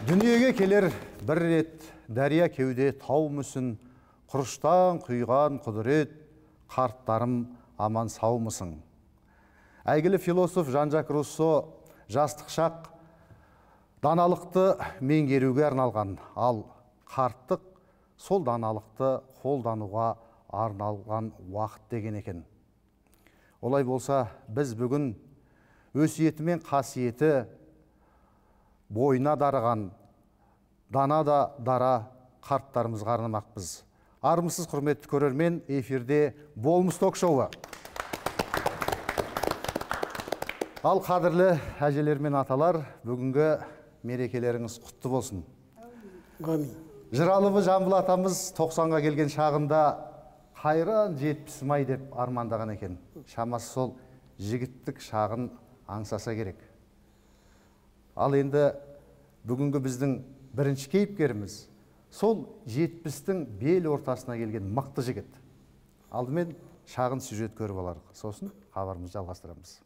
Дүниеге келер бір рет, дәрия кеуде тау мүсін, құрыштан құйған құдырет, қарттарым аман сау мұсың? Әйгілі философ Жан-Жак Руссо жастық шақ даналықты меңгеруге арналған, ал қарттық сол даналықты қолдануға арналған уақыт деген екен. Олай болса, біз бүгін өсиеті мен қасиеті бойына дарыған, дана да дара қарттарымызға арнамақпыз. Армысыз құрметті көрермен, эфирде болмыс ток-шоуы. Ал қадірлі әжелер мен аталар, бүгінгі мерекелеріңіз құтты болсын. Жыралыбы Жамбыл атамыз 90-ға келген шағында қайран 70 май деп армандаған екен. Шамасы сол жігіттік шағын аңсаса керек. Ал енді бүгінгі біздің бірінші кейіпкеріміз сол 70-тің бел ортасына келген мықты жігіт. Алдымен шағын сюжет көріп аларық. Сосын хабарымызды жалғастырамыз.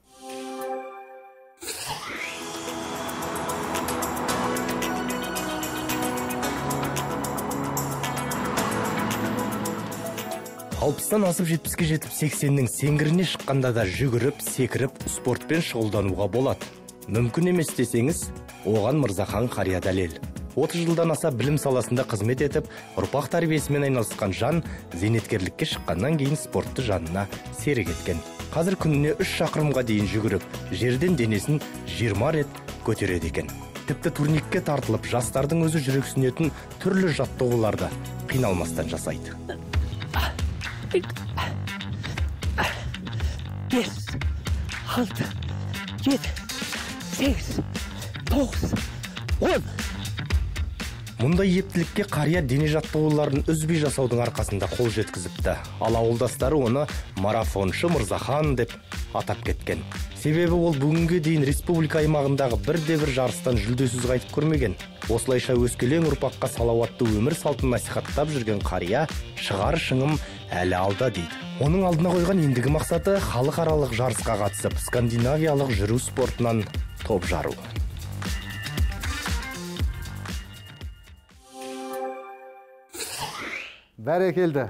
Алпыстан асып 70-ке жетіп 80-нің сеңгіріне шыққанда да жүгіріп, секіріп, спортпен шұғылдануға болады. Мүмкін емес десеңіз, оған Мырзахан қария дәлел. 30 жылдан аса білім саласында қызмет етіп, ұрпақ тәрбиесімен айналысқан жан зейнеткерлікке шыққаннан кейін спортты жанына серік еткен. Қазір күніне 3 шақырымға дейін жүгіріп, жерден денесін 20 рет көтереді екен. Тіпті турникке тартылып, жастардың өзі жүрексінетін түрлі жаттығуларды қиналмастан жасайды. 5, 6, 7, 8, 9, 10. Мұндай ептілікке қария дене жаттығуларын үзбей жасаудың арқасында қол жеткізіпті. Ал ауылдастары оны марафоншы Мырзахан деп атап кеткен. Себебі ол бүгінге дейін республика аймағындағы бірде-бір жарыстан жүлдесіз қайтып көрмеген. Осылайша өскелең ұрпаққа салауатты өмір салтын насихаттап жүрген қария шығар шыңым әлі алда дейді. Оның алдына қойған ендігі мақсаты халықаралық жарысқа қатысып, скандинавиялық жүру спортынан топ жару. Бәрекелді.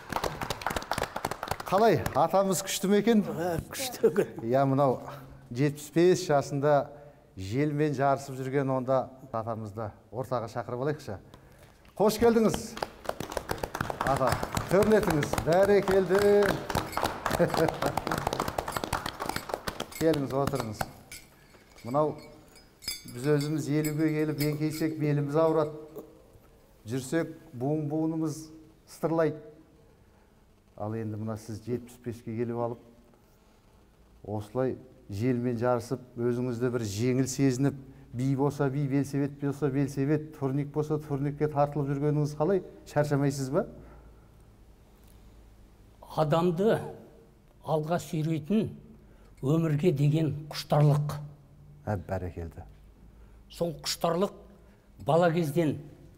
Қалай, атамыз күшті ме екен? Күшті екен. Я, мынау 75 жасында желмен жарысып жүрген онда атамызды ортаға шақырып алайықшы. Қош келдіңіз. Ата, төрлетіңіз. Бәрекелді. Келіңіз, отырыңыз. Мынау біз өзіміз 50-ге келіп еңкейсек беліміз ауырады. Жүрсек буын-буынымыз стырлайды. Ал енді мына сіз 75-ке келіп алып, осылай желмен жарысып, өзіңізді бір жеңіл сезініп, би болса би, белсебет болса белсебет, турник болса турникке тартылып жүргеніңіз қалай? Шаршамайсыз ба? Адамды алға сүйрейтін өмірге деген құштарлық. Бәрекелді. Сол құштарлық бала кезден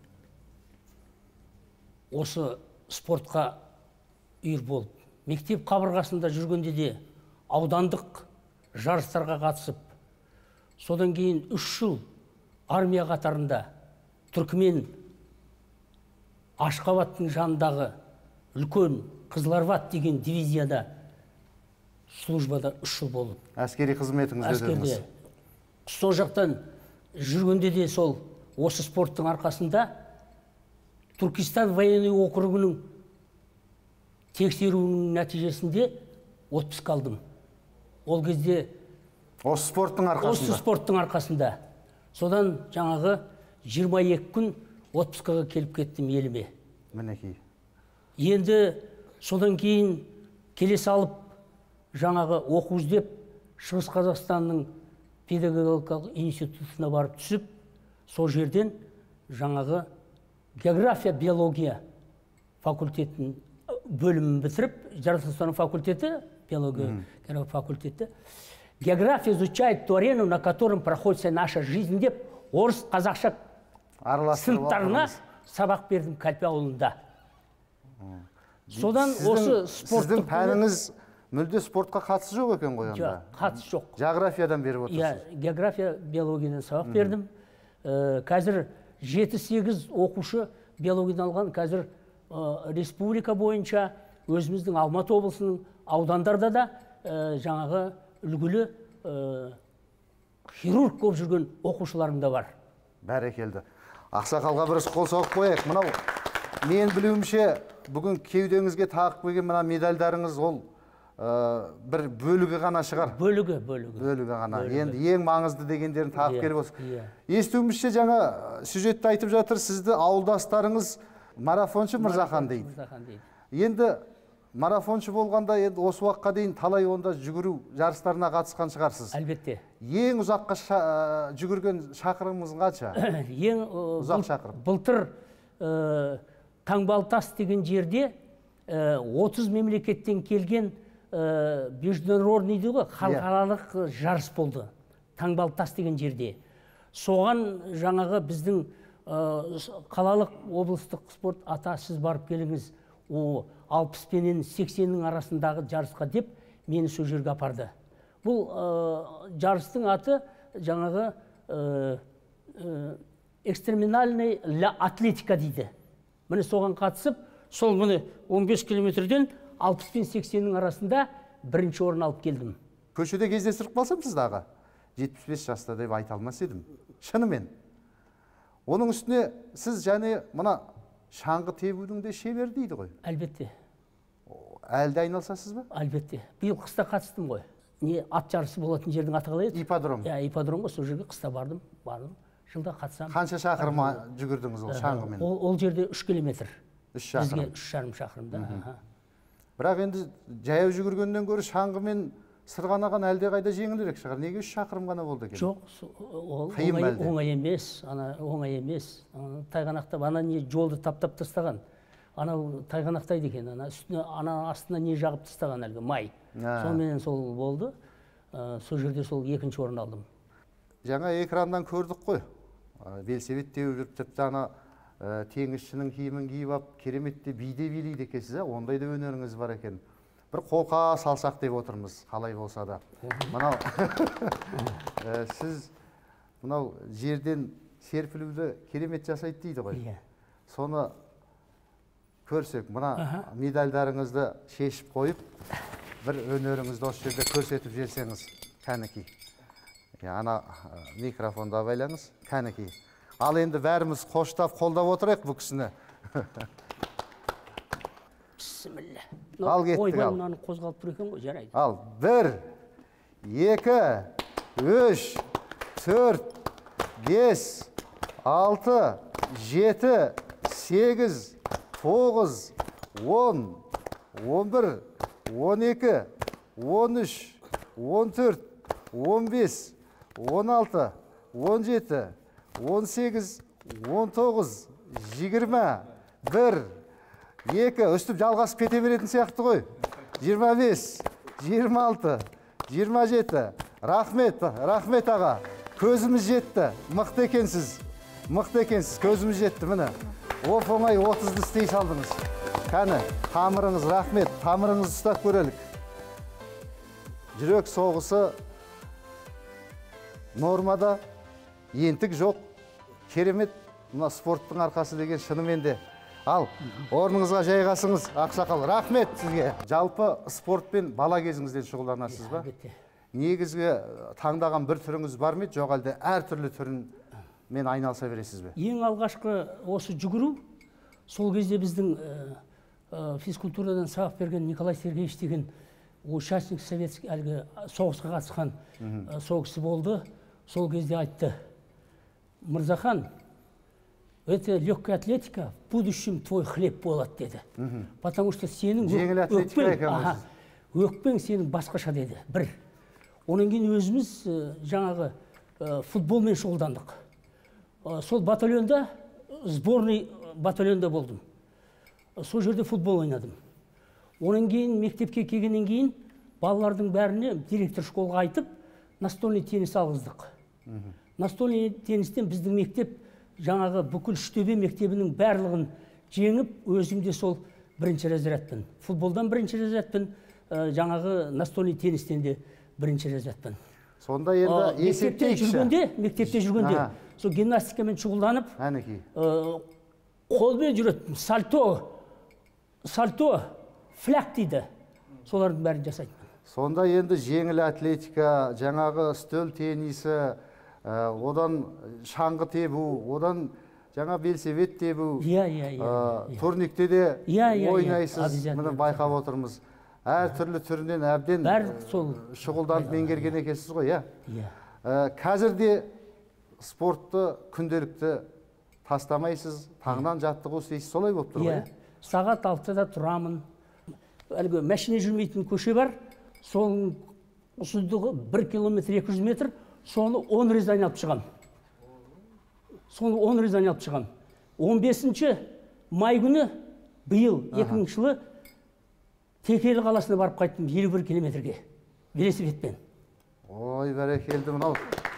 осы спортқа үйір болып, мектеп қабырғасында жүргенде де аудандық жарыстарға қатысып, содан кейін 3 жыл армия қатарында Түркімен Ашқабаттың жанындағы үлкен Қызыларбат деген дивизияда службада 3 жыл болып. Әскери қызметіңізде өтедіңіз. Сол жақтан жүргенде де сол осы спорттың арқасында Түркістан военный округінің тексеруінің нәтижесінде отпуск алдым. Ол кезде осы спорттың арқасында. Осы спорттың арқасында. Содан жаңағы 22 күн отпускаға келіп кеттім еліме. Мінекей. Енді содан кейін келе салып жаңағы оқу іздеп Шығыс Қазақстанның педагогикалық институтына барып түсіп, сол жерден жаңағы география, биология факультетін бөлімін бітіріп, жаратылыстану факультеті, биология факультеті, география изучает ту арену, на котором проходит вся наша жизнь деп, орыс қазақша сыныптарына сабақ бердім Кәлпе ауылында. Содан осы спорттық... Сіздің пәніңіз мүлде спортқа қатысы жоқ екен ғой онда? Қатысы жоқ. Географиядан беріп отырсыз? География, биологиядан сабақ бердім. Қазір 7-8 оқушы биологиядан алған, қазір республика бойынша өзіміздің Алматы облысының аудандарда да жаңағы үлгілі хирург болып жүрген оқушыларым да бар. Бәрекелді. Ақсақалға бір қол соғып қояйық. Мынау мен білуімше бүгін кеудеңізге тағып келген мына медальдарыңыз ол бір бөлігі ғана шығар. Бөлігі ғана. Енді ең маңызды дегендерін тағып келіп осы. Естуімізше жаңа сюжетті айтып жатыр, сізді ауылдастарыңыз марафоншы Мырзахан дейді. Енді марафоншы болғанда енді осы уақытқа дейін талай онда жүгіру жарыстарына қатысқан шығарсыз. Әлбетте. Ең ұзаққа жүгірген шақырымыңыз қанша? Ең ұзақ шақырым. Былтыр Таңбалтас деген жерде 30 мемлекеттен келген международный дейді, халықаралық жарыс болды. Таңбалтас деген жерде. Соған жаңағы біздің қалалық облыстық спорт ата, сіз барып келіңіз, 60 пенен 80-нің арасындағы жарысқа деп мені сол жерге апарды. Бұл жарыстың аты жаңағы экстреминальный атлетика дейді. Міне соған қатысып, сол міне 15 километрден 60 пен 80-нің арасында бірінші орын алып келдім. Көшеде кездестіріп қалсам сіздағы 75 жаста деп айта алмас едім. Шынымен. Оның үстіне сіз және мына шаңғы тебудің де шебер дейді ғой. Әлбетте. Әлде айналсасыз ба? Әлбетте. Биыл қыста қатыстым ғой. Не ат жарысы болатын жердің аты қалай еді? Ипподром. Ипподром ғой, сол жерге қыста бардым. Жылда қатысам. Қанша шақырым жүгірдіңіз ол шаңғымен? Ол жерде 3 километр. 3 шақырым. Бізге 3,5 шақырымда. Бірақ енді жаяу жүгіргеннен гөрі шаңғымен сырғанаған әлде қайда жеңілірек шығар. Неге 3 шақырым ғана болды екен? Жоқ, оңай емес, оңай емес. Тайғанақтап, ана не жолды таптап тастаған. Анау тайғанақтайды екен, ана астына не жағып тастаған әлгі май. Сонымен сол болды. Сол жерде сол 2-ші орын алдым. Жаңа экраннан көрдік қой. Велосипед теуіп жүріп, тіпті ана теңізшінің киімін киіп алып, кереметте биде билейді екенсіз, ондай да өнеріңіз бар екен. Бір қолқа салсақ деп отырмыз, қалай болса да. Мынау сіз мынау жерден серпілуді керемет жасайды дейді ғой. Соны көрсек, мына медальдарыңызды шешіп қойып, бір өнеріңізді осы жерде көрсетіп жерсеңіз, кәнекей. Ана микрофонда байлаңыз, кәнекей. Ал енді бәріміз қоштап, қолдап отырайық бұл кісіні. Бісміллә. Ал кеттік ал. Ойбай, қозғалып тұр екен ғой, жарайды. Ал, 1, 2, 3, 4, 5, 6, 7, 8, 9, 10, 11, 12, 13, 14, 15, 16, 17, 18, 19, 20, 1, 2, үстіп жалғасып кете беретін сияқты ғой. 25, 26, 27, рахмет аға. Көзіміз жетті, мықты екенсіз, көзіміз жетті, міне. Оп-оңай 30-ды істей салдыңыз. Кәні, тамырыңыз, рахмет, тамырыңыз ұстап көрелік. Жүрек соғысы нормада, ентік жоқ, керемет, мына спорттың арқасы деген шынымен де. Ал, орныңызға жайғасыңыз, Ақсақал, рахмет сізге. Жалпы спортпен бала кезіңізден шұғылданасыз ба? Негізгі таңдаған бір түріңіз бар ма, жоқ әлде әр түрлі түрін мен айналыса бересіз бе? Ең алғашқы осы жүгіру, сол кезде біздің физкультурадан сабақ берген Николай Сергеевич деген участник советский әлгі соғысқа қатысқан сол кісі болды. Сол кезде айтты: Мырзахан, это легкая атлетика, в будущем твой хлеб болады деді. Потому что сенің өкпең сенің басқаша деді. Бір. Онан кейін өзіміз жаңағы футболмен шұғылдандық. Сол батальонда, сборный батальонда болдым. Сол жерде футбол ойнадым. Онан кейін мектепке келгеннен кейін балалардың бәріне директор школға айтып, настольный теннис алғыздық. Настольный теннистен біздің мектеп жаңағы бүкіл Үштөбе мектебінің барлығын жеңіп, өзімде сол бірінші разрядпын. Футболдан бірінші разрядпын, жаңағы настольный теннистен де бірінші разрядпын. Сонда енді есептейікші. Мектепте жүргенде, сол гимнастикамен шұғылданып, әнекей. қолмен жүретін, сальто, фляк дейді. Солардың бәрін жасайды. Сонда енді жеңіл атлетика, жаңағы үстел теннисі, одан шаңғы тебу, одан жаңа белсебет тебу, турникте де ойнайсыз, міне байқап отырмыз. Әр түрлі түрінен әбден шұғылданып меңгерген екенсіз ғой, Қазір де спортты күнделікті тастамайсыз, таңнан жаттығу істейсіз, солай болып тұр ғой? Сағат 6-да тұрамын. Әлгі мәшине жүрмейтін көше бар, соның ұзындығы 1 километр 200 метр, соны 10 рет айналып шығам. 15 май күні биыл 2000 жылы Текелі қаласына барып қайттым 51 километрге велосипедпен. Ой, бәрекелді, мынау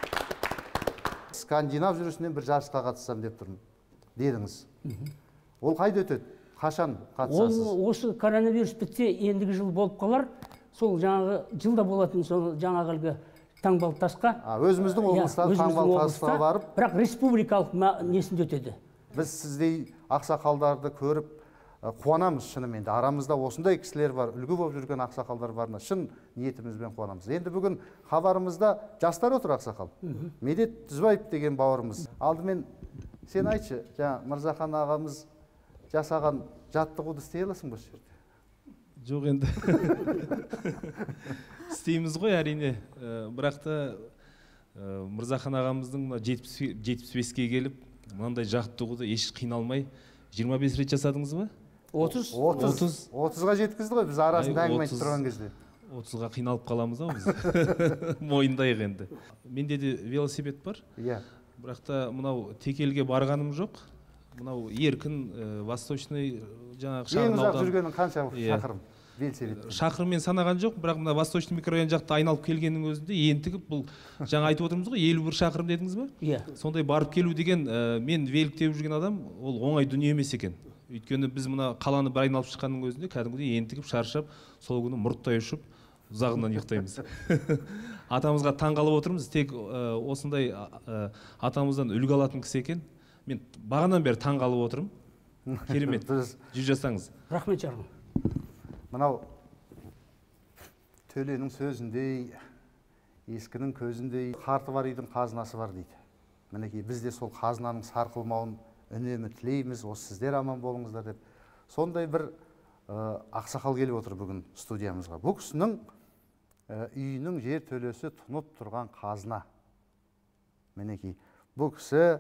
скандинав жүрісінен бір жарысқа қатыссам деп тұрмын, дедіңіз. Ол қайда өтеді? Қашан қатысасыз? Осы коронавирус бітсе, ендігі жыл болып қалар. Сол жаңағы жылда болатын жаңағы таңбалы тасқа. Өзіміздің облыстағы таңбалы тасқа барып. Бірақ республикалық несінде өтеді. Біз сіздей ақсақалдарды көріп қуанамыз шынымен. Арамызда осындай кісілер бар, үлгі болып жүрген ақсақалдар барына шын ниетімізбен қуанамыз. Енді бүгін хабарымызда жастар отыр ақсақал. Медет Түзбаев деген бауырымыз. Алдымен сен айтшы, Мырзахан ағамыз жасаған жаттығуды істей аласың ба осы жерде? Жоқ енді. Істейміз ғой әрине. Бірақ та Мырзахан ағамыздың 75-ке келіп, мынандай жаттығуды еш қиналмай 25 рет жасадыңыз ба? 30-ға жеткізді ғой, біз арасында әңгіме айтып тұрған кезде. 30-ға қиналып қаламыз ау біз. Мойындайық енді. Менде де велосипед бар. Бірақ та мынау Текелге барғаным жоқ. Мынау еркін, восточный жаңағы шағын аудан. Ең ұзақ жүргенің қанша шақырым велосипед? Шақырыммен санаған жоқ, бірақ мына восточный микрорайон жақта айналып келгеннің өзінде ентігіп, бұл жаңа айтып отырмыз ғой, 51 шақырым дедіңіз ба? Сондай барып келу деген, мен велик теуіп жүрген адам, ол оңай дүние емес екен. Өйткені біз мына қаланы бір айналып шыққанның өзінде кәдімгідей ентігіп, шаршап, сол күні мұрттай ұшып, ұзағынан ұйықтаймыз. Атамызға таңғалып отырмыз, тек осындай атамыздан үлгі алатын кісі екен. Мен бағанан бері таңғалып отырмын. Керемет, жүз жасаңыз. Рахмет жарым. Мынау төленің сөзіндей, ескінің көзіндей, қарты бар үйдің қазынасы бар дейді. Мінекей біз де сол қазынаның сарқылмауын үнемі тілейміз, осы сіздер аман болыңыздар деп. Сондай бір ақсақал келіп отыр бүгін студиямызға. Бұл кісінің үйінің жер төлесі тұнып тұрған қазына. Мінекей бұл кісі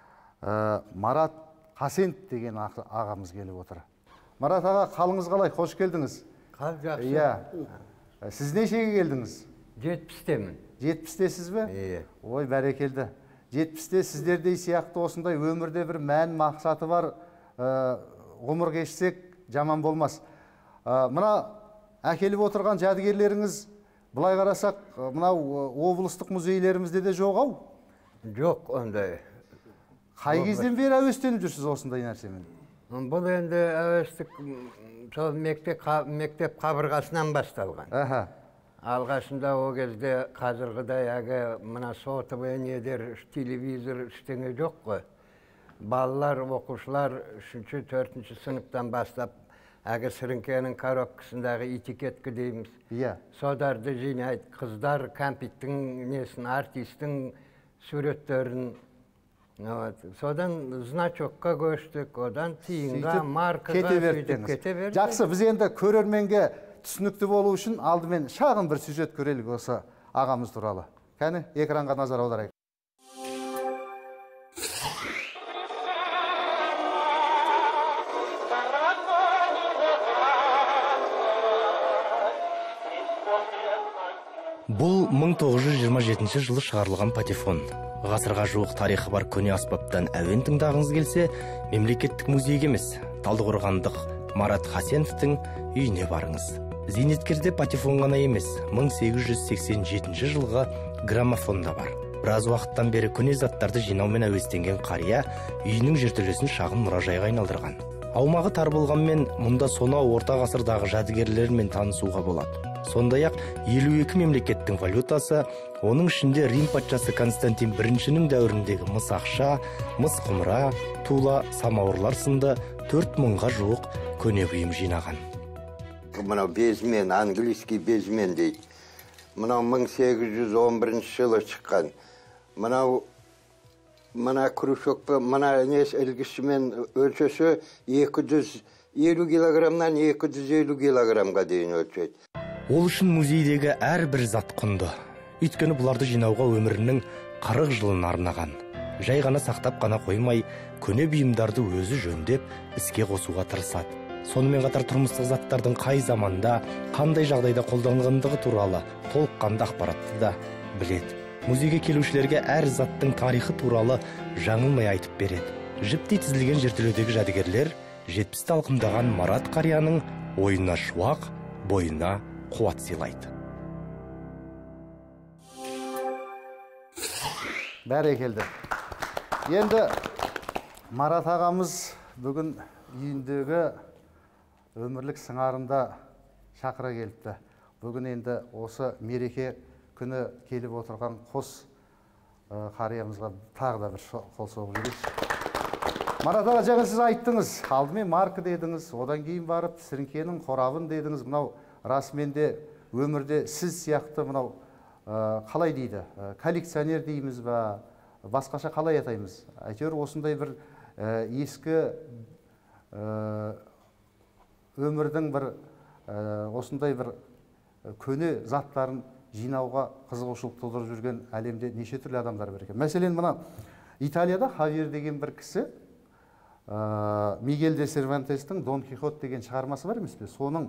Марат Қасенов деген ағамыз келіп отыр. Марат аға, қалыңыз қалай? Қош келдіңіз. Қал жақсы. Сіз нешеге келдіңіз? 70-темін. 70-тесіз бе? Ой, бәрекелді. 70-те сіздердей сияқты осындай өмірде бір мән мақсаты бар ғұмыр кешсек жаман болмас. Мына әкеліп отырған жәдігерлеріңіз, бұлай қарасақ, мынау облыстық музейлерімізде де жоқ ау? Жоқ, ондай. Қай кезден бері әуестеніп жүрсіз осындай нәрсемен? Бұл енді әуестік сол мектеп қабырғасынан басталған. Алғашында о кезде қазіргідай мына сотовый недер, телевизор іштеңе жоқ қой. Балалар, оқушылар 3-4 сыныптан бастап сіріңкенің коробкасындағы этикеткі дейміз. Содарды жинайды, қыздар компьютердің несін, артистің суреттерін. Содан значокқа көштік, одан тиынға, маркаға сөйтіп кете берді. Жақсы, біз енді көрерменге түсінікті болу үшін алдымен шағын бір сюжет көрелік осы ағамыз туралы. Кәне, экранға назар аударайық. Бұл 1927 жылы шығарылған патефон. Ғасырға жуық тарихы бар көне аспаптан әуен тыңдағыңыз келсе, мемлекеттік музейге емес, Талдықорғандық Марат Қасеновтың үйіне барыңыз. Зейнеткерде патефон ғана емес, 1887 жылғы граммофон да бар. Біраз уақыттан бері көне заттарды жинаумен әуестенген қария үйінің жертөлесін шағын мұражайға айналдырған. Аумағы тар болғанмен, мұнда сонау орта ғасырдағы жәдігерлермен танысуға болады. Сондай-ақ 52 мемлекеттің валютасы, оның ішінде Рим патшасы Константин біріншінің дәуіріндегі мыс ақша, мыс құмыра, тула, самауырлар сынды 4000-ға жуық көне бұйым жинаған. Мынау безмен, английский безмен дейді. Мынау 1811 жылы шыққан. Мына кружокпен, мына ілгішімен өлшесі 250 килограммнан 250 килограммға дейін өлшейді. Ол үшін музейдегі әрбір зат құнды. Өйткені бұларды жинауға өмірінің 40 жылын арнаған. Жай ғана сақтап қана қоймай, көне бұйымдарды өзі жөндеп, іске қосуға тырысады. Сонымен қатар тұрмыстық заттардың қай заманда, қандай жағдайда қолданылғандығы туралы толыққанды ақпаратты да біледі. Музейге келушілерге әр заттың тарихы туралы жаңылмай айтып береді. Жіптей тізілген жертөледегі жәдігерлер 70 талқымдаған Марат қарияның ойына шуақ, бойына қуат сыйлайды. Бәрекелді. Енді Марат ағамыз бүгін үйіндегі өмірлік сыңарында шақыра келіпті. Бүгін енді осы мереке күні келіп отырған қос қариямызға тағы да бір қол соғып жіберейікші. Марат аға, жаңа сіз айттыңыз, алдымен марка дедіңіз, одан кейін барып сіріңкенің қорабын дедіңіз. Мынау расымен де өмірде сіз сияқты мынау қалай дейді, коллекционер дейміз ба, басқаша қалай атаймыз? Әйтеуір осындай бір ескі өмірдің бір осындай бір көне заттарын жинауға қызығушылық тудырып жүрген әлемде неше түрлі адамдар бар екен. Мәселен, мына Италияда Хавьер деген бір кісі Мигель де Сервантестің Дон Кихот деген шығармасы бар емес пе? Соның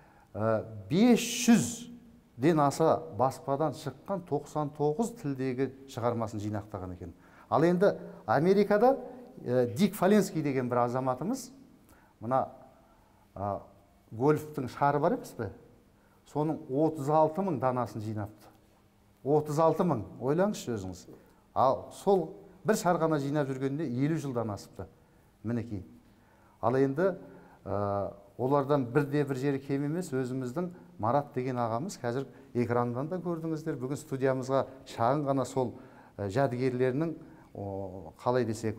500-ден аса баспадан шыққан 99 тілдегі шығармасын жинақтаған екен. Ал енді Америкада Дик Фаленский деген бір азаматымыз мына гольфтың шары бар емес пе? Соның 36 000 данасын жинапты. 36 000, ойлаңызшы өзіңіз. Ал сол бір шарғана жинап жүргенде 50 жылдан асыпты. Мінекей. Ал енді олардан бірде бір жері кем емес, өзіміздің Марат деген ағамыз, қазір экрандан да көрдіңіздер, бүгін студиямызға шағын ғана сол жәдігерлерінің қалай десек,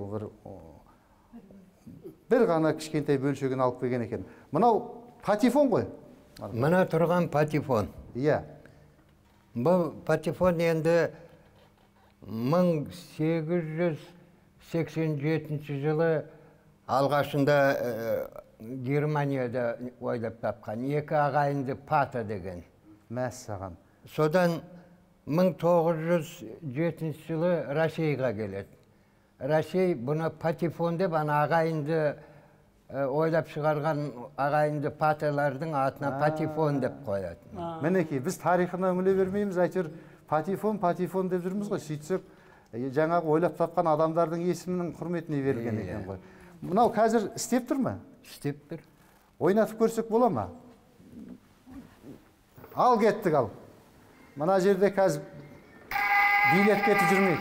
бір ғана кішкентай бөлшегін алып келген екен. Мынау патефон ғой. Мына тұрған патефон. Иә. Бұл патефон енді 1887 жылы алғашында Германияда ойлап тапқан. Екі ағайынды Пата деген. Мәссаған. Содан 1907 жылы Россияға келеді. Россия бұны патефон деп, ағайынды ойлап шығарған ағайынды паталардың атына патефон деп қояды. Мінекей, біз тарихына үңіле бермейміз, әйтеуір патефон деп жүрміз ғой. Сөйтсек, жаңағы ойлап тапқан адамдардың есімінің құрметіне берілген екен ғой. Мынау қазір істеп тұр ма? Істеп тұр. Ойнатып көрсек бола ма? Ал кеттік, ал. Мына жерде қазір билеп кетіп жүрмейік.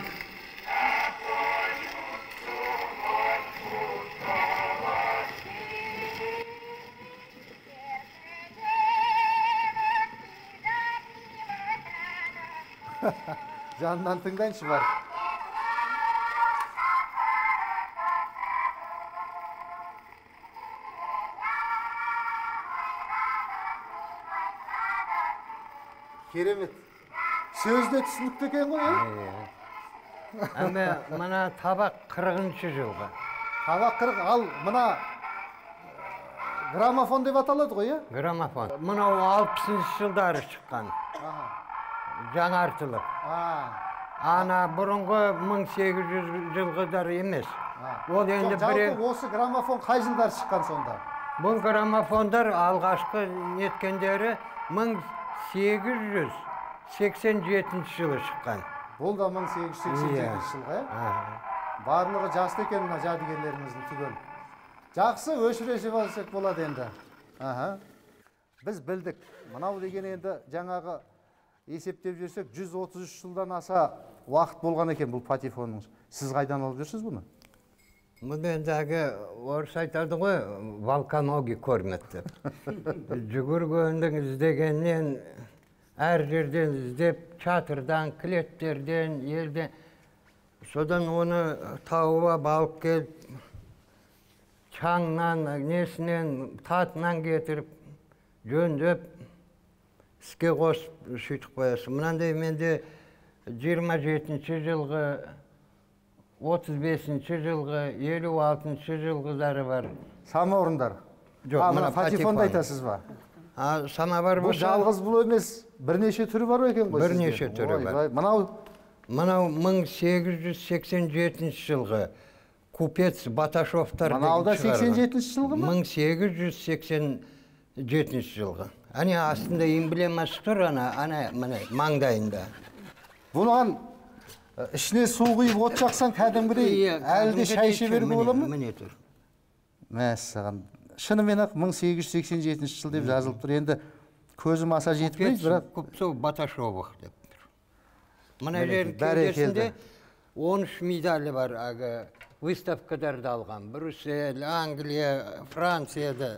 Жанынан тыңдайыншы бар. Керемет. Сөзде түсінікті екен ғой, Әмі мына табақ 40-шы жылғы. Табақ 40, ал мына граммофон деп аталады ғой, Граммофон. Мынау 60-шы жылдары шыққан. Жаңартылып. Ана бұрынғы 1800 жылғыдар емес. Ол енді жалпы осы граммофон қай жылдар шыққан сонда? Бұл граммофондар алғашқы неткендері 1887 жылы шыққан. Бұл да 1887 жылға, Барлығы жасты екен мына жәдігерлеріміздің түгел. Жақсы, өшіресе болсақ болады енді. Біз білдік. Мынау деген енді жаңағы есептеп жүрсек 133 жылдан аса уақыт болған екен бұл патефонның. Сіз қайдан алып жүрсіз бұны? Бұл ендігі орыс айтады ғой, волканоги көрмек деп. Жүгіргендің іздегеннен, әр жерден іздеп, чатырдан, кілеттерден, елден. Содан оны тауып алып келіп, чаңнан, несінен, татынан кетіріп, жөндеп, іске қосып сөйтіп қоясың. Мынандай менде 27-ші жылғы, 35-ші жылғы, 56-ші жылғылары бар. Самаурындар. Жоқ, мына патефонды айтасыз ба? Самовар Бұл болса, жалғыз бұл емес, бірнеше түрі бар екен ғой? Бірнеше түрі бар. Мынау 1887 жылғы купец Баташовтар Мынау да 87 жылғы ма? 1887 жылғы. Ане астында эмблемасы тұр, ана маңдайында. Бұған ішіне су құйып от жақсаң кәдімгідей әлі де шай іше беруге бола ма? Міне тұр. Мәссаған. Шынымен ақ 1887 жыл деп жазылып тұр. Енді көзім аса жетпейді, бірақ Купцов Баташовых деп тұр. Мына жердің кеудесінде 13 медалі бар, выставкаларды алған. Брюссель, Англия, Францияда.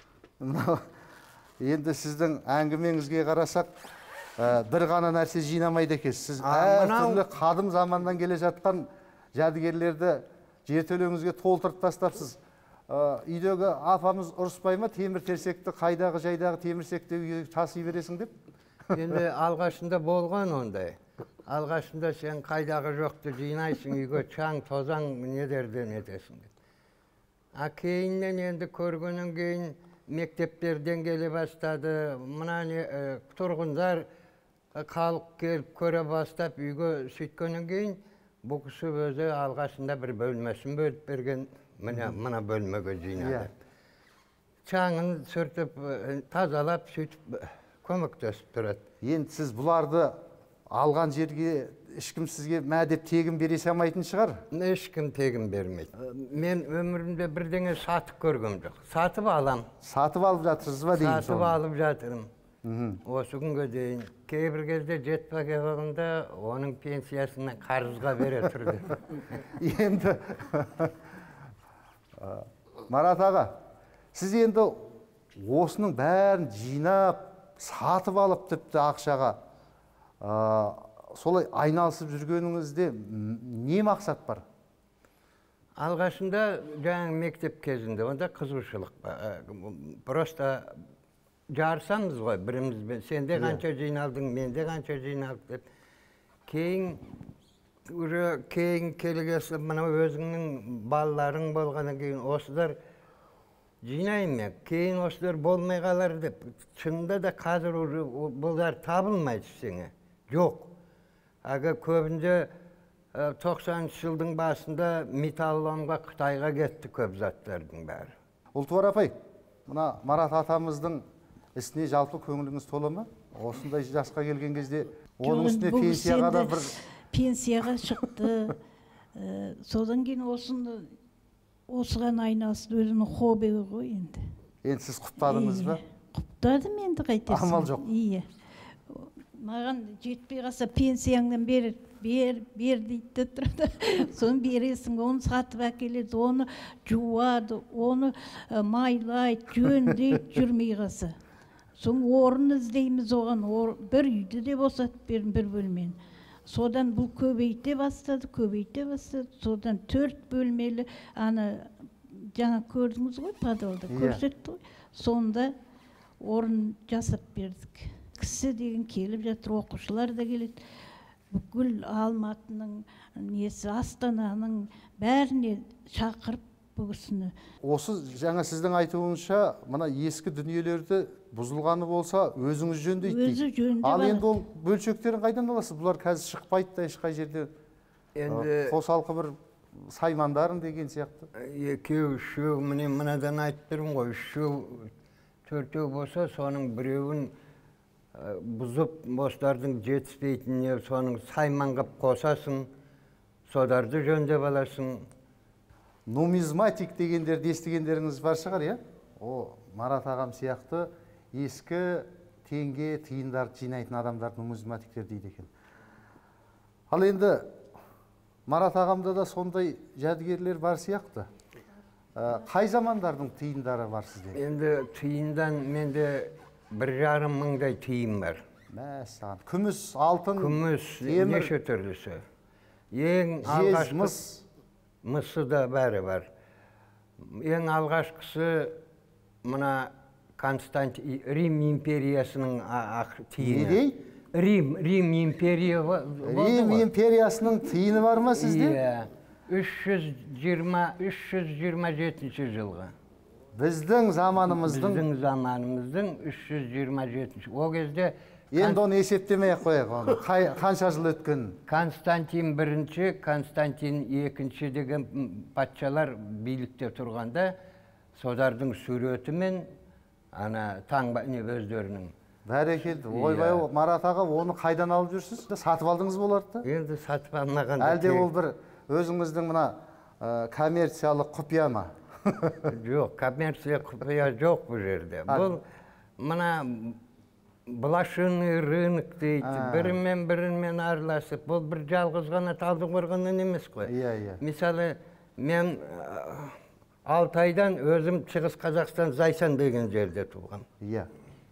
Енді сіздің әңгімеңізге қарасақ, бір ғана нәрсе жинамайды екенсіз. Сіз әртүрлі қадым заманнан келе жатқан жәдігерлерді жертөлеңізге толтырып тастапсыз. Үйдегі апамыз ұрыспай ма, темір терсекті қайдағы жайдағы темірсекті үйге таси бересің деп? Енді алғашында болған ондай. Алғашында сен қайдағы жоқты жинайсың үйге, чаң, тозаң недерден етесің. Кейіннен енді көргеннен кейін мектептерден келе бастады. Мына тұрғындар халық келіп көре бастап үйге сөйткеннен кейін бұл кісі өзі алғашында бір бөлмесін бөліп берген, мына бөлмеге жинады. Чаңын сүртіп, тазалап, сөйтіп көмектесіп тұрады. Енді сіз бұларды алған жерге ешкім сізге мәдеп тегін бере салмайтын шығар? Ешкім тегін бермейді. Мен өмірімде бірдеңе сатып көргем жоқ. Сатып алам. Сатып алып жатырсыз ба деймін? Сатып алып жатырым. Осы күнге дейін. Кейбір кезде жетпей қалғанда оның пенсиясынан қарызға бере тұрды. Енді Марат аға, сіз енді осының бәрін жинап, сатып алып тіпті ақшаға солай айналысып жүргеніңізде не мақсат бар? Алғашында жаңа мектеп кезінде онда қызығушылық. Просто жарысамыз ғой бірімізбен. Сенде қанша жиналдың, менде қанша жиналдық деп. Кейін келгесі мына өзіңнің балаларың болғаннан кейін осылар жинаймын. Кейін осылар болмай қалар деп. Шынында да қазір бұлар табылмайды сеңе. Жоқ. Көбінде 90 жылдың басында металлонға Қытайға кетті көп заттардың бәрі. Ұлтуар апай, мына Марат атамыздың ісіне жалпы көңіліңіз тола ма? Осындай жасқа келген кезде оның үстіне пенсияға да бір... Пенсияға шықты. Содан кейін осыған айналысты өзінің хоббиі ғой енді. Енді сіз құптадыңыз ба? Құптадым енді қайтесің. Амал жоқ. Иә. Маған жетпей қалса пенсияңнан бер дейді тұрады. Соны бересің, оны сатып әкеледі, оны жуады, оны майлайды, жөндейді жүрмей қалса. Соны орын іздейміз оған, бір үйді де босатып бердім, бір бөлмені. Содан бұл көбейте бастады. Содан 4 бөлмелі, жаңа көрдіңіз ғой, подвалда көрсетті ғой. Сонда орын жасап бердік. Кісі деген келіп жатыр, оқушылар да келеді. Бүкіл Алматының, Астананың бәріне шақырып бұл кісіні. Осы жаңа сіздің айтуыңызша, мына ескі дүниелерді бұзылғаны болса, өзіңіз жөндейді дейді. Өзі жөндеп ал енді ол бөлшектерін қайдан аласыз? Бұлар қазір шықпайды да ешқай жерде. Қосалқы бір саймандарын деген сияқты. Екеу, үшеу, мынадан айтып тұрмын ғой, үшеу, төртеу болса, соның біреуін бұзып, осылардың жетіспейтініне соның сайманғып қосасың, содарды жөндеп аласың. Нумизматик дегендерді естігендеріңіз бар шығар, иә? О, Марат ағам сияқты ескі теңге, тиындарды жинайтын адамдар нумизматиктер дейді екен. Ал енді Марат ағамда да сондай жәдігерлер бар сияқты. Қай замандардың тиындары бар сізде? Енді тиындан менде 1,5 мыңдай тиын бар. Мәссаған, күміс, алтын, Күміс, темір, неше түрлісі. Ең жез, алғашқы мыс. мысы да бәрі бар. Ең алғашқысы мына Рим империясының тиыны. Недей? Рим империя Рим империясының тиыны бар ма сізде? Иә, 327 жылғы. Біздің заманымыздың, Біздің заманымыздың 327. О кезде енді оны есептемей ақ қояйық оны. Қанша жыл өткен? Константин I, Константин II деген патшалар билікте тұрғанда, солардың суреті мен ана таңба өздерінің. Бәрекелді. Ойбай, Марат аға, оны қайдан алып жүрсіз? Сатып алдыңыз боларды да? Енді сатып алмаған. Әлде ол бір өзіңіздің мына коммерциялық құпия ма? Жоқ, коммерция құпия жоқ бұл жерде. Бұл мына блошиный рынок дейді, бірімен араласып, бұл бір жалғыз ғана Талдықорғаннан емес қой. Иә. Мысалы, мен Алтайдан өзім Шығыс Қазақстан Зайсан деген жерде туғам. Иә.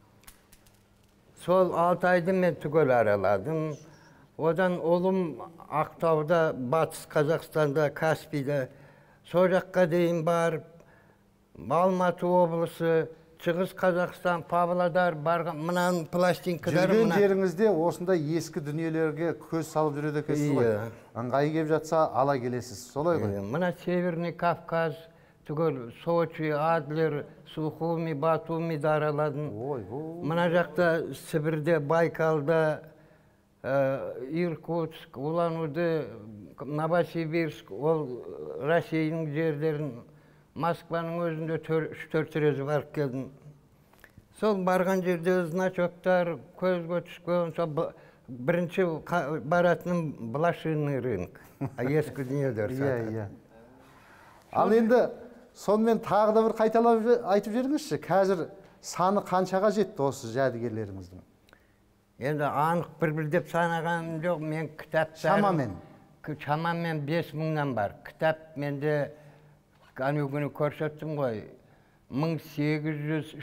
Сол Алтайды мен түгел араладым. Одан ұлым Ақтауда, Батыс Қазақстанда, Каспийда, сол жаққа дейін барып, Алматы облысы, Шығыс Қазақстан, Павлодар барған, мұнаның пластинкалары. Жүрген жеріңізде осындай ескі дүниелерге көз салып жүреді екенсіз ғой. Ыңғайы келіп жатса ала келесіз, солай ғой. Мына Северный Кавказ, түгел Сочи, Адлер, Сухуми, Батуми да араладым. Мына жақта Сібірде, Байкалда, Иркутск, Улан-Удэ, Новосибирск, ол Россияның жерлерін, Москваның өзінде 3-4 рет барып келдім. Сол барған жерде значоктар, көзге түскен, бірінші баратыным блошиный рынок. Ескі дүниелер сатады. Иә. Ал енді сонымен тағы да бір қайталап айтып жеріңізші, қазір саны қаншаға жетті осы жәдігерлеріңіздің? Енді анық бір деп санағаным жоқ, мен кітаптарым... Шамамен 5 мыңнан бар. Кітап менде күні көрсеттім ғой, 1803,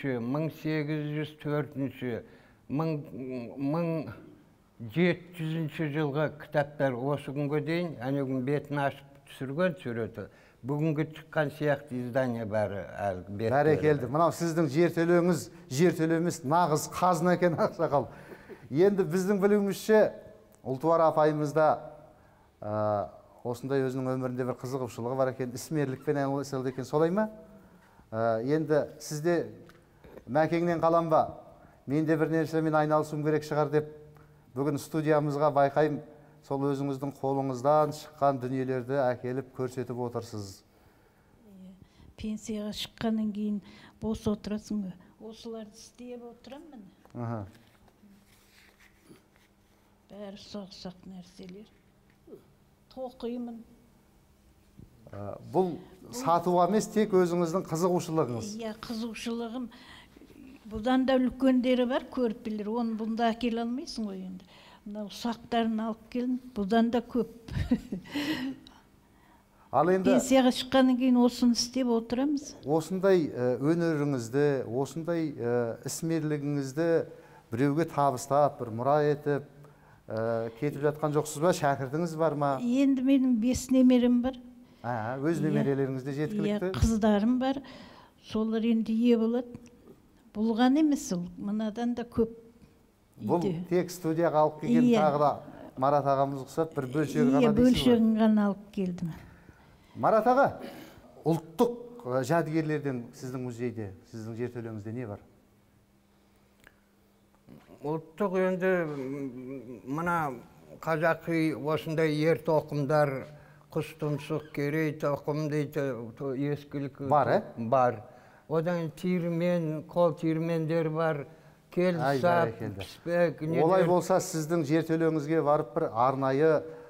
1804, 1700 жылғы кітаптар осы күнге дейін, әнеугін бетін ашып түсірген суреті. Бүгінгі шыққан сияқты издания бәрі. Бәрекелді. Мынау сіздің жертөлеңіз, жертөлеміз нағыз қазына екен ақсақал. Енді біздің білуімізше Ұлтуар апайымызда осындай өзінің өмірінде бір қызығушылығы бар екен, ісмерлікпен айналысады екен, солай ма? Енді сізде мәкеңнен қалам ба? Мен де бір нәрсемен айналысуым керек шығар деп бүгін студиямызға байқайым, сол өзіңіздің қолыңыздан шыққан дүниелерді әкеліп көрсетіп отырсыз. Пенсияға шыққаннан кейін бос отырасың ба? Осыларды істеп отырамын міне. Бәрі ұсақ нәрселер. Тоқимын. Бұл сатуға емес, тек өзіңіздің қызығушылығыңыз. Иә, қызығушылығым. Бұдан да үлкендері бар, көріп білер. Оны бұнда әкеле алмайсың ғой енді. Мына ұсақтарын алып келін, бұдан да көп. Ал енді пенсияға шыққаннан кейін осыны істеп отырамыз. Осындай өнеріңізді, осындай ісмерлігіңізді біреуге табыстап, бір мұра етіп кетіп жатқан жоқсыз ба? Шәкіртіңіз бар ма? Енді менің 5 немерем бар. Өз немерелеріңізде жеткілікті? Қыздарым бар. Солар енді ие болады. Бұлған емес ол, мынадан да көп. Бұл тек студияға алып келген тағы да Марат ағамыз ұқсап бір бөлшегі ғана дейсіз ғой? Бөлшегін ғана алып келдім. Марат аға, ұлттық жәдігерлерден сіздің музейде, сіздің жертөлеңізде не бар? Ұлттық енді мына қазақи осындай ер тоқымдар, құс тұмсық, керей тоқым дейді, ескілік бар, бар. Одан тирмен, қол тирмендер бар, келсап, піспек. Олай болса сіздің жертөлеңізге барып бір арнайы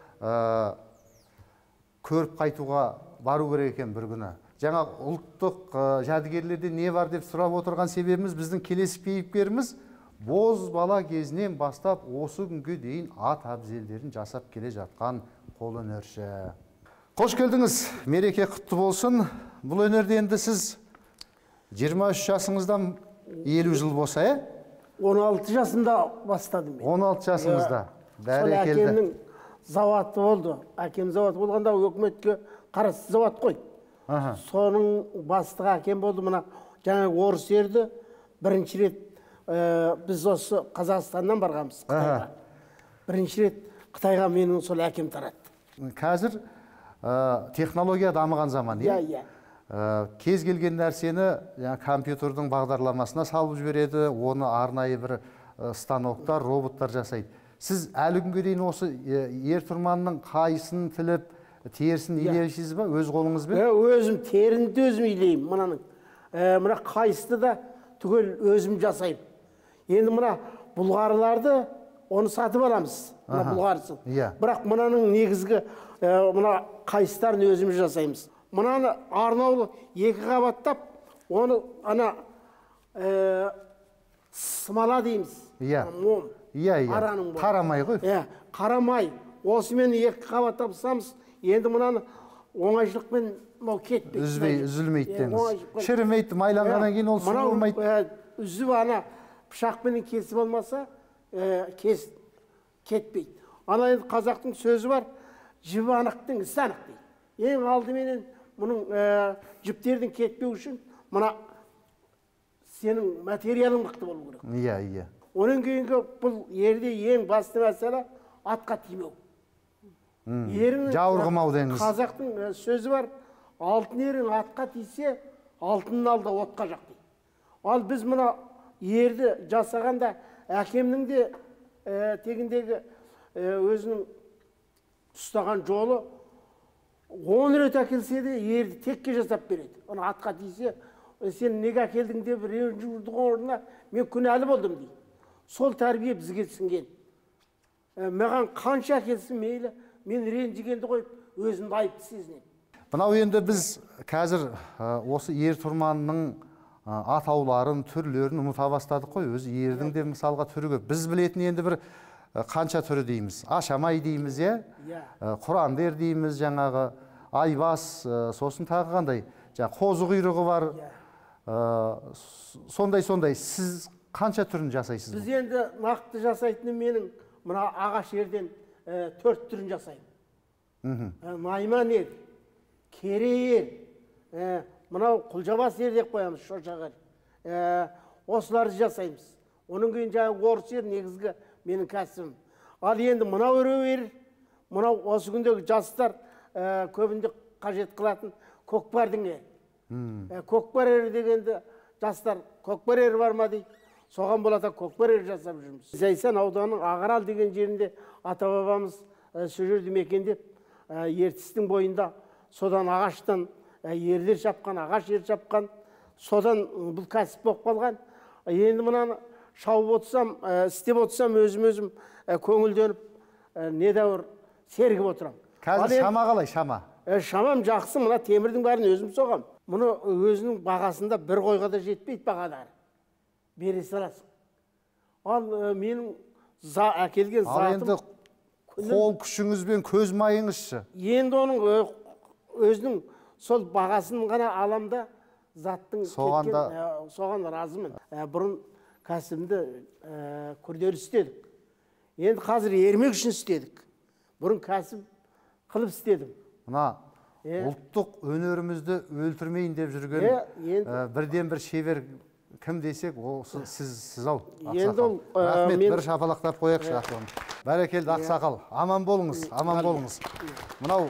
көріп қайтуға бару керек екен бір күні. Жаңа ұлттық жәдігерлерде не бар деп сұрап отырған себебіміз біздің келесі кейіпкеріміз боз бала кезінен бастап осы күнге дейін ат әбзелдерін жасап келе жатқан қол өнерші. Қош келдіңіз, мереке құтты болсын. Бұл өнерде енді сіз 23 жасыңыздан 50 жыл болса, 16 жасымда бастадым мен. 16 жасыңызда. Сол Бәрекелді. әкемнің заводы болды. Әкем завод болғанда өкіметке қарасты завод қой. Соның бастығы әкем болды. Мына жаңа орыс ерді бірінші рет біз осы Қазақстаннан барғанбыз Қытайға. Бірінші рет Қытайға менің сол әкем таратты. Қазір технология дамыған заман, Иә. Кез келген нәрсені компьютердің бағдарламасына салып жібереді, оны арнайы бір станоктар, роботтар жасайды. Сіз әлі күнге дейін осы ер-тұрманның қайысын тіліп, терісін илейсіз ба, өз қолыңызбен? Өзім терінді өзім илеймін. Мына қайысты да түгел өзім жасаймын. Енді мына бұлғарыларды оны сатып аламыз. Мына бұлғарысын. Бірақ мынаның негізгі мына қайыстарын өзіміз жасаймыз. Мынаны арнаулы 2 қабаттап, оны ана смола дейміз. Қарамай ғой. Қарамай. Осымен 2 қабаттап самыз, енді мынаны оңайшылықпен кетпейді. Үзілмейді деңіз. Шірімейді, майланғаннан кейін ол сұлылмайды. Үзіп ана пышақпен кесіп алмаса, кетпейді. Ана енді қазақтың сөзі бар, жібі анықтың ісі анық дейді. Ең алдыменен мұның жіптердің кетпеу үшін мына сенің материалың мықты болу керек. Иә. Оның кейінгі бұл ерде ең басты мәселе атқа тимеу. Жауырғымау деңіз. Қазақтың сөзі бар, алтын ерің атқа тисе, алтынын алда отқа жақ дейді. Ал біз мына ерді жасағанда әкемнің де тегіндегі өзінің ұстаған жолы 10 рет әкелсе де ерді текке жасап береді. Оны атқа тисе, сен неге әкелдің деп ренжудің орнына мен күнәлі болдым дейді. Сол тәрбие бізге сіңген. Маған қанша әкелсін мейлі, мен ренжігенді қойып, өзімді айыпты сезінемін. Мынау енді біз қазір осы ер-тұрманның атауларын, түрлерін ұмыта бастадық қой. Өзі ердің де мысалға түрі көп. Біз білетін енді бір қанша түрі дейміз. Ашамай дейміз, Құрандер дейміз, жаңағы айбас, сосын тағы қандай. Қозы құйрығы бар. Сондай. Сіз қанша түрін жасайсыз? Біз енді нақты жасайтыны менің мына ағаш ерден 4 түрін жасаймын. Найман ер, кере ер, мынау құлжабас ер деп қоямыз, шошағыр. Осыларды жасаймыз. Оның кейін жаңағы орыс ер негізгі менің кәсібім. Ал енді мынау өрер, мынау осы күндегі жастар көбінде қажет қылатын көкпардың ер. Көкпар ер дегенде жастар көкпар ер бар ма дейді. Соған болата көкпар ер жасап жүрміз. Зайсан ауданының Ағарал деген жерінде ата-бабамыз сол жерде мекендеп, ертістің бойында содан ағаштан ерлер шапқан, ағаш ер шапқан, содан бұл кәсіп болып қалған. Енді мынаны шауып отырсам, істеп отырсам өзім көңілденіп, недәуір сергіп отырам. Қазір шама қалай, шама? Шамам жақсы, мына темірдің бәрін өзім соғам. Мұны өзінің бағасында бір қойға да жетпейді бағалары. Бере саласың. Ал менің әкелген затым... Ал енді қол күшіңізбен көз майыңызшы? Енді оның өзінің сол бағасын ғана аламда заттың кеткен, соған разымын. Бұрын кәсібімді күрделі істедік. Енді қазір ермек үшін істедік. Бұрын кәсіп қылып істедім. Мына ұлттық өнерімізді өлтірмейін деп жүрген бірден бір шебер кім десек, сіз ау, Ақсақал. Рахмет, бір шапалақтап қояқшы ақылым. Бәрекелді Ақсақал, аман болыңыз, аман болыңыз. Мынау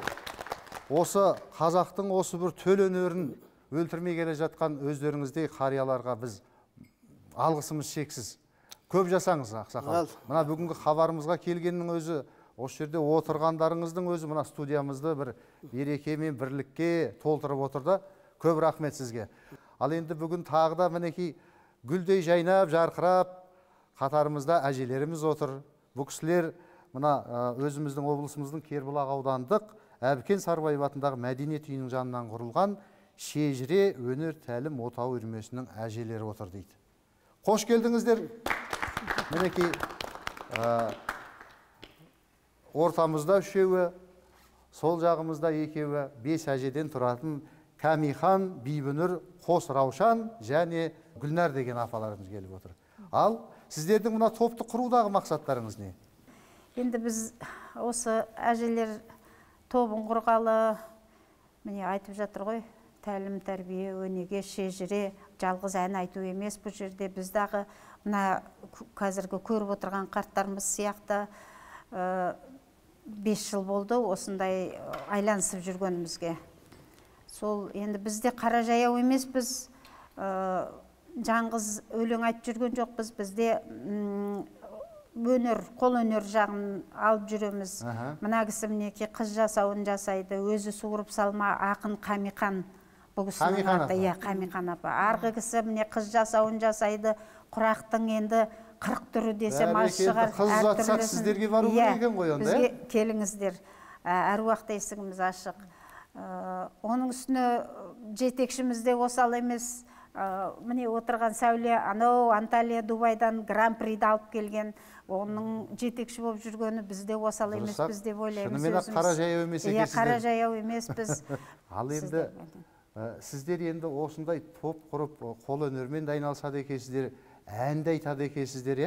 осы қазақтың осы бір төл өнерін өлтірмей келе жатқан өздеріңіздей қарияларға біз алғысымыз шексіз. Көп жасаңыз, Ақсақал. Мына бүгінгі хабарымызға келгеннің өзі, осы жерде отырғандарыңыздың өзі мына студиямызды бір береке мен бірлікке толтырып отырды. Көп рахмет сізге. Ал енді бүгін тағы да мінекей гүлдей жайнап, жарқырап, қатарымызда әжелеріміз отыр. Бұл кісілер мына өзіміздің облысымыздың Кербұлақ аудандық Әбікен Сарыбаев атындағы мәдениет үйінің жанынан құрылған Шежіре өнер тәлім отау үйірмесінің әжелері отыр дейді. Қош келдіңіздер. Мінекей ортамызда үшеуі, сол жағымызда екеуі 5 әжеден тұратын Кәмихан, Бибінұр, Қос Раушан және Гүлнар деген апаларымыз келіп отыр. Ал сіздердің мына топты құрудағы мақсаттарыңыз не? Енді біз осы әжелер тобын құрғалы, міне айтып жатыр ғой, тәлім, тәрбие, өнеге, шежіре, жалғыз ән айту емес бұл жерде. Біздағы мына қазіргі көріп отырған қарттарымыз сияқты 5 жыл болды осындай айланысып жүргенімізге. Сол енді бізде қара жаяу емес, біз жаңғыз өлең айтып жүрген жоқпыз. Бізде өнер, қол өнер жағын алып жүреміз. Мына кісі мінеки қыз жасауын жасайды, өзі суырып салма ақын Қамиқан. Бұл кісінің аты, Қамиқан апа. Арғы кісі міне қыз жасауын жасайды, құрақтың енді 40 түрі десем аз шығар. Қыз жатсақ сіздерге бару керек екен ғой онда. Бізге келіңіздер, әруақта есігіміз ашық. Оның үстіне жетекшімізде осал емес. Міне отырған Сәуле, анау Анталия, Дубайдан гран-приді алып келген. Оның жетекші болып жүргені бізде осал емес, бізде ойлаймыз өзіміз. Шынымен қара жаяу емес екенсіздер. Қара жаяу емес біз. Ал енді сіздер енді осындай топ құрып, қол өнермен айналысады екенсіздер, әнді айтады екенсіздер,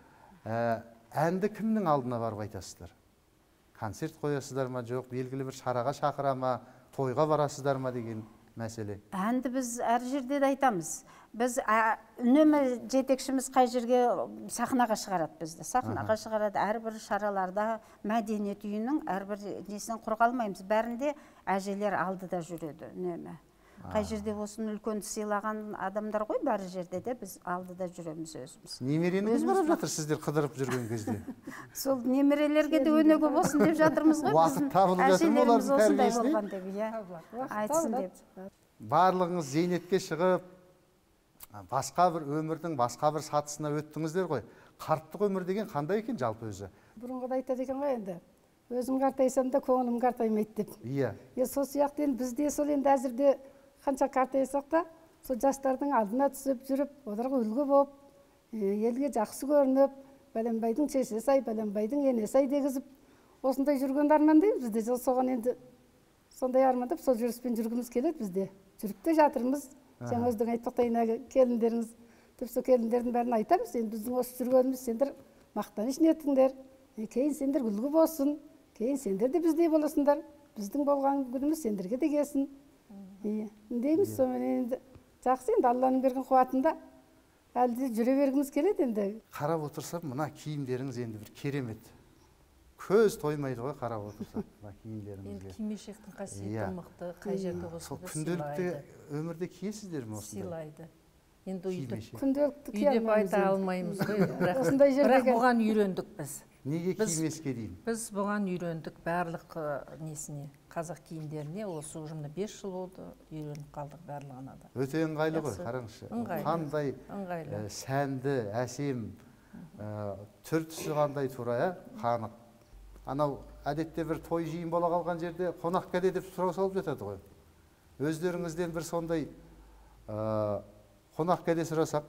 әнді кімнің алдына барып айтасыздар? Концерт қоясыздар ма, жоқ, белгілі бір шараға шақыра ма, тойға барасыздар ма деген мәселе? Әнді біз әр жерде де айтамыз. Біз үнемі жетекшіміз қай жерге сахнаға шығарады бізді. Сахнаға шығарады, әрбір шараларда мәдениет үйінің әрбір несінен құр қалмаймыз. Бәрінде әжелер алдыда жүреді үнемі. Қай жерде осыны үлкен сыйлаған адамдар ғой, бәрі жерде де біз алдыда жүреміз өзіміз. Немереңіз барып жатыр сіздер қыдырып жүрген кезде? Сол немерелерге де өнеге болсын деп жатырмыз ғой. Уақыт табылып жатыр ма олардың тәрбиесіне? Болған деп, айтсын деп. Барлығыңыз зейнетке шығып, басқа бір өмірдің басқа бір сатысына өттіңіздер ғой. Қарттық өмір деген қандай екен жалпы өзі? Бұрынғыда айтады екен ғой енді. Өзім қартайсам да көңілім қартаймайды деп. Иә. Сол сияқты енді бізде сол енді әзірде қанша қартайсақ та, сол жастардың алдына түсіп жүріп, оларға үлгі болып, елге жақсы көрініп, бәленбайдың шешесі ай, бәленбайдың енесі ай дегізіп, осындай жүргенді армандаймыз бізде. Соған енді сондай армандап, сол жүріспен жүргіміз келеді бізде. Жүріп те жатырмыз. Жаңа өздің айтпақтайын келіндеріңіз, тіпті келіндердің бәрін айтамыз. Енді біздің осы жүргеніміз сендер мақтаныш ниетіңдер, кейін сендер үлгі болсын, кейін сендер де біздей боласыңдар. Біздің болған күніміз сендерге де келсін. Дейміз, сонымен енді жақсы, енді Алланың берген қуатында әлде жүре бергіміз келеді енді. Қарап отырсам, мына киімдеріңіз енді бір керемет. Көз тоймайды ғой қарап отырсам, мына киімдеріңізге. Енді кимешектің қасиеті мықты, қай жерде болса да күнделікті өмірде киесіздер ме осындай? Сыйлайды. Енді күнделікті үй деп айта алмаймыз ғой, бірақ бұған үйрендік біз. Неге кимеске дейін? Біз бұған үйрендік барлық несіне, қазақ киімдеріне. Осы ұжымда 5 жыл болды, үйреніп қалдық барлығына да. Өте ыңғайлы ғой, қараңызшы. Қандай сәнді, әсем, түр түсі қандай тура, қанық. Анау әдетте бір той жиын бола қалған жерде қонақ кәде деп сұрау салып жатады ғой. Өздеріңізден бір сондай қонақ кәде сұрасақ?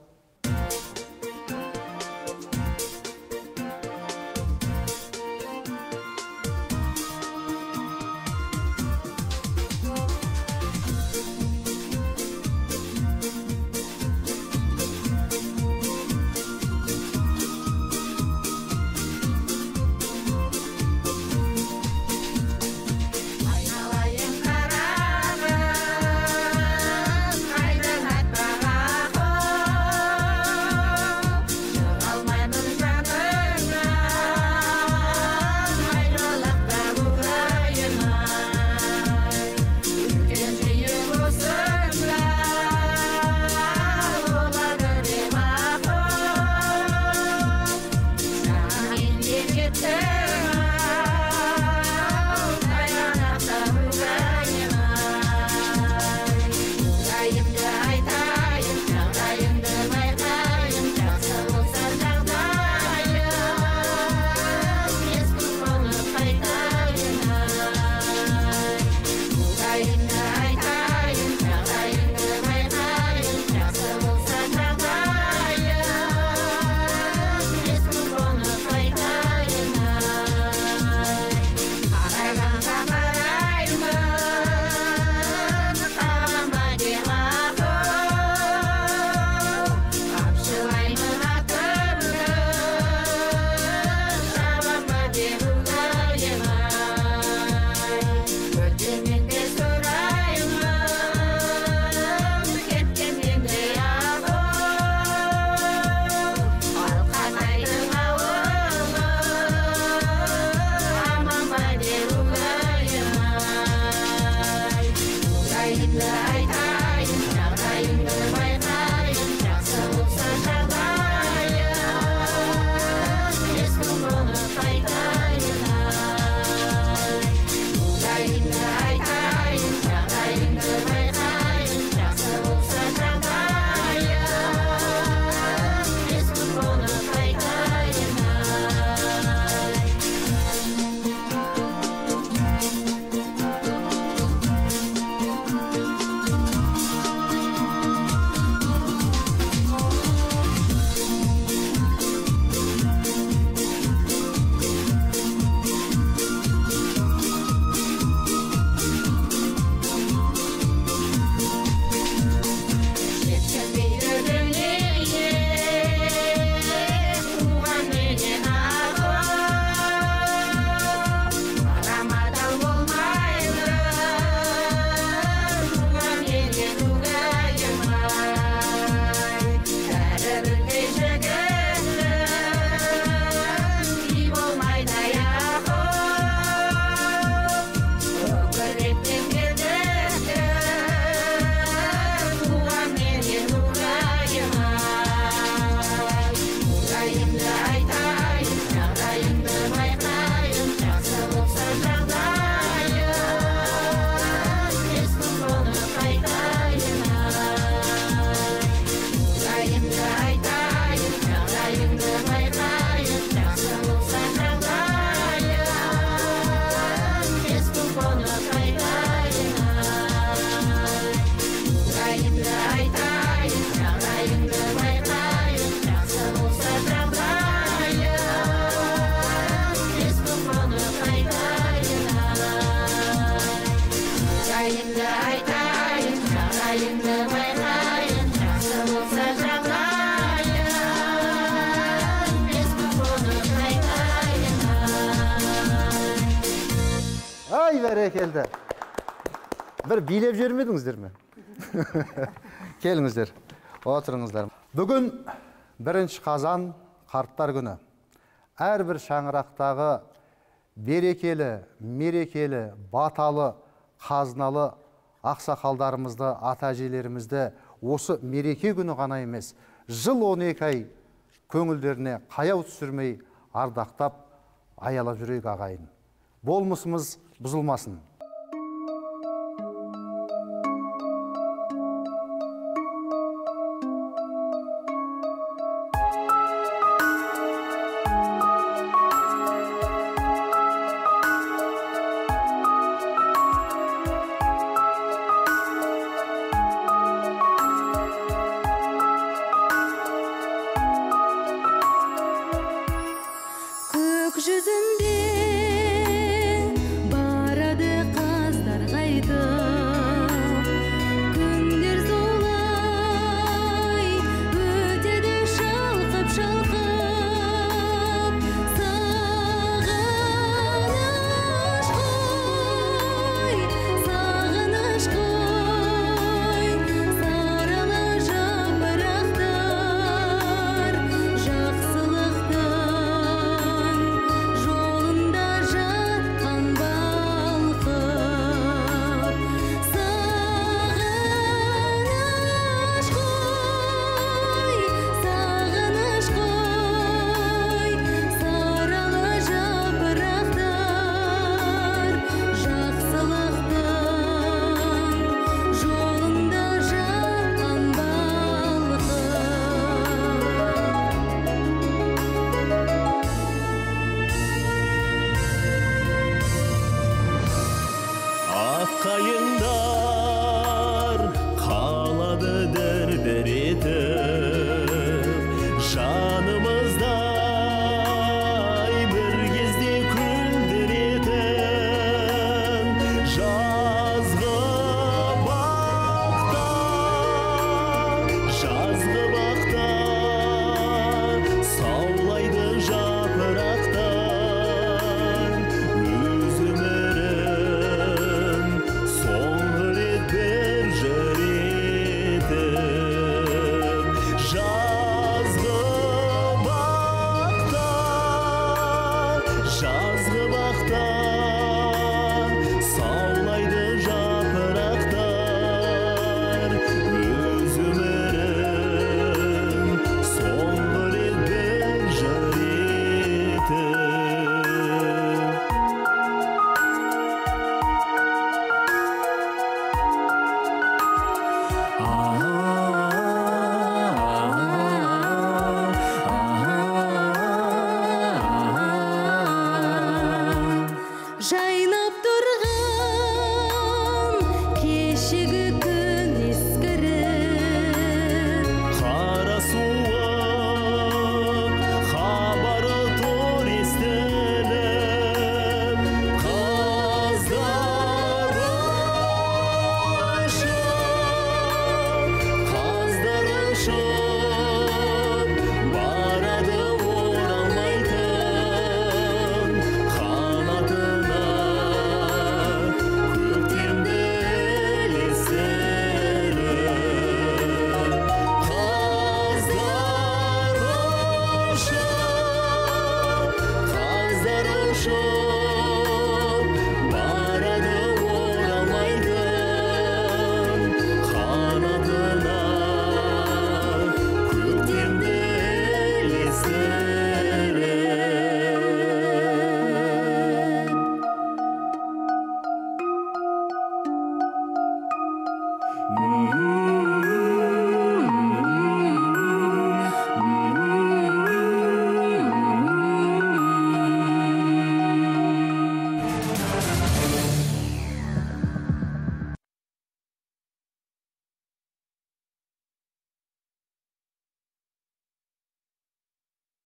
Бәрекелді. Бір билеп жібермедіңіздер ме? Келіңіздер, отырыңыздар. Бүгін 1 қазан қарттар күні. Әрбір шаңырақтағы берекелі, мерекелі, баталы, қазыналы ақсақалдарымызды, ата-әжелерімізді осы мереке күні ғана емес, жыл 12 ай көңілдеріне қаяу түсірмей ардақтап, аялап жүрейік ағайын. Болмысымыз бұзылмасын.